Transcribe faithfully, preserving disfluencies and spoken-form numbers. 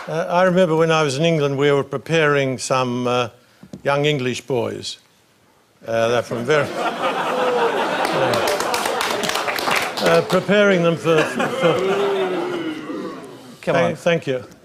Uh, I remember when I was in England, we were preparing some uh, young English boys. Uh, they're from very... uh, uh, preparing them for... for, for Come thank, on. Thank you.